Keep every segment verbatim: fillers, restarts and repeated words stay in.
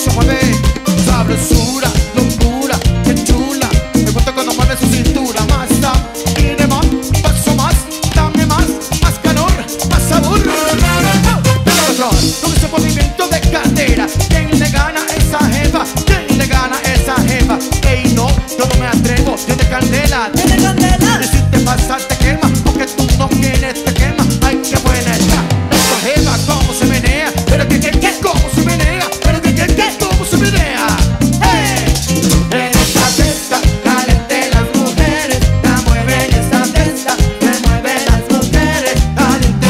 se mueve, sabrosura, locura, qué chula. Me gusta cuando mueve su cintura. Más da, tiene más, un paso más, dame más, más calor, más sabor. Con ese movimiento de cadera, ¿quién le gana esa jeva? ¿Quién le gana esa jeva? Ey, no, yo no me atrevo, tiene candela, Tiene candela. y si te pasa te quema, porque tú no tienes, te quema. Ay, qué buena está esa jeva, cómo se menea, pero que, que, que, cómo se menea, pero que, que, que, cómo se menea. Hey, en esta fiesta caliente las mujeres, la mueven esta fiesta, me mueven las mujeres caliente.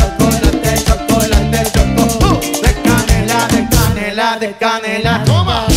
De canela, toma.